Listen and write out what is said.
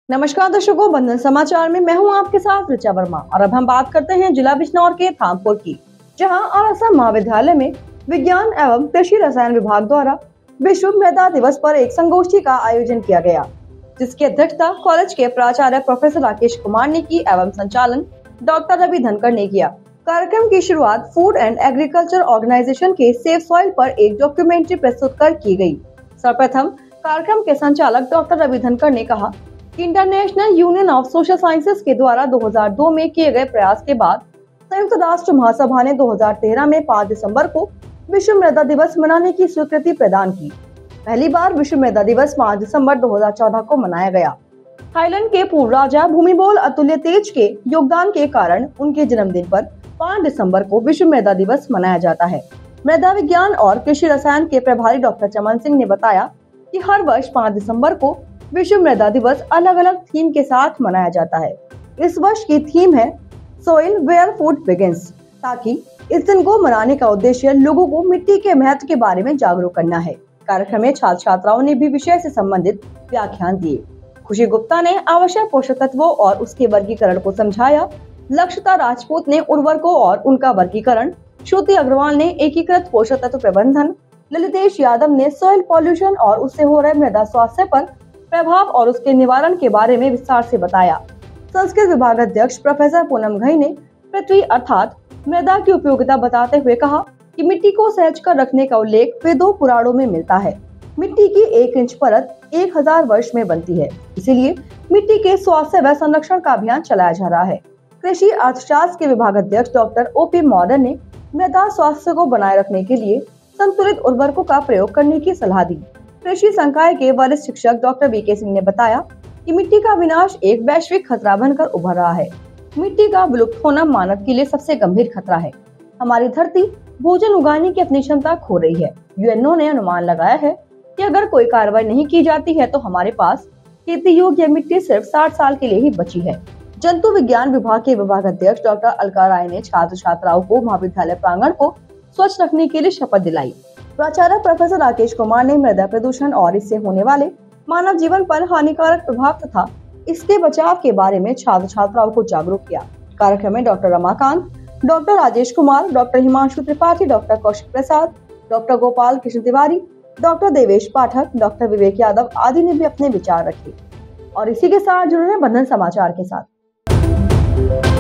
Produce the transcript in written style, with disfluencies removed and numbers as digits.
नमस्कार दर्शकों, बंधन समाचार में मैं हूं आपके साथ ऋचा वर्मा और अब हम बात करते हैं जिला बिजनौर के थामपुर की, जहां आरएसएम महाविद्यालय में विज्ञान एवं कृषि रसायन विभाग द्वारा विश्व मृदा दिवस पर एक संगोष्ठी का आयोजन किया गया, जिसकी अध्यक्षता कॉलेज के प्राचार्य प्रोफेसर राकेश कुमार ने की एवं संचालन डॉक्टर रवि धनखड़ ने किया। कार्यक्रम की शुरुआत फूड एंड एग्रीकल्चर ऑर्गेनाइजेशन के सेफ सॉइल पर एक डॉक्यूमेंट्री प्रस्तुत कर की गई। सर्वप्रथम कार्यक्रम के संचालक डॉक्टर रवि धनखड़ ने कहा कि international union of social sciences के द्वारा 2002 में किए गए प्रयास के बाद संयुक्त राष्ट्र महासभा ने 2013 में 5 दिसंबर को विश्व मृदा दिवस मनाने की स्वीकृति प्रदान की। पहली बार विश्व मृदा दिवस 5 दिसंबर 2014 को मनाया गया। थाईलैंड के पूर्व राजा भूमिबोल अतुल्य तेज के योगदान के कारण उनके जन्मदिन पर 5 दिसंबर को विश्व मृदा दिवस मनाया जाता है। मृदा विज्ञान और कृषि रसायन के प्रभारी डॉक्टर चमन सिंह ने बताया कि हर वर्ष 5 दिसंबर को विश्व मृदा दिवस अलग अलग थीम के साथ मनाया जाता है। इस वर्ष की थीम है सोइल वेयर फूड बिगिंस, ताकि इस दिन को मनाने का उद्देश्य लोगों को मिट्टी के महत्व के बारे में जागरूक करना है। कार्यक्रम में छात्र छात्राओं ने भी विषय से संबंधित व्याख्यान दिए। खुशी गुप्ता ने आवश्यक पोषक तत्वों और उसके वर्गीकरण को समझाया। लक्षिता राजपूत ने उर्वरकों और उनका वर्गीकरण, श्रुति अग्रवाल ने एकीकृत पोषक तत्व प्रबंधन, ललितेश यादव ने सॉइल पॉल्यूशन और उससे हो रहे मृदा स्वास्थ्य पर प्रभाव और उसके निवारण के बारे में विस्तार से बताया। संस्कृत विभाग अध्यक्ष प्रोफेसर पूनम घई ने पृथ्वी अर्थात मृदा की उपयोगिता बताते हुए कहा कि मिट्टी को सहज कर रखने का उल्लेख वेदों पुराणों में मिलता है। मिट्टी की 1 इंच परत 1000 वर्ष में बनती है, इसीलिए मिट्टी के स्वास्थ्य व संरक्षण का अभियान चलाया जा रहा है। कृषि अर्थशास्त्र के विभाग अध्यक्ष डॉक्टर ओपी मॉडर्न ने मृदा स्वास्थ्य को बनाए रखने के लिए संतुलित उर्वरकों का प्रयोग करने की सलाह दी। कृषि संकाय के वरिष्ठ शिक्षक डॉक्टर वीके सिंह ने बताया कि मिट्टी का विनाश एक वैश्विक खतरा बनकर उभर रहा है। मिट्टी का विलुप्त होना मानव के लिए सबसे गंभीर खतरा है। हमारी धरती भोजन उगाने की अपनी क्षमता खो रही है। यूएनओ ने अनुमान लगाया है कि अगर कोई कार्रवाई नहीं की जाती है तो हमारे पास खेती योग्य मिट्टी सिर्फ 60 साल के लिए ही बची है। जंतु विज्ञान विभाग के विभाग अध्यक्ष डॉक्टर अलका राय ने छात्र छात्राओं को महाविद्यालय प्रांगण को स्वच्छ रखने के लिए शपथ दिलाई। प्राचार्य प्रोफेसर राकेश कुमार ने मृदा प्रदूषण और इससे होने वाले मानव जीवन पर हानिकारक प्रभाव तथा इसके बचाव के बारे में छात्र छात्राओं को जागरूक किया। कार्यक्रम में doctor Ramakant, doctor Rajesh Kumar, doctor Himanshu Tripathi, doctor Kaushik Prasad, doctor Gopal Krishna Tiwari, doctor Devesh Pathak, doctor Vivek Yadav आदि ने भी अपने विचार रखे। और इसी के साथ जुड़े बंधन समाचार के साथ।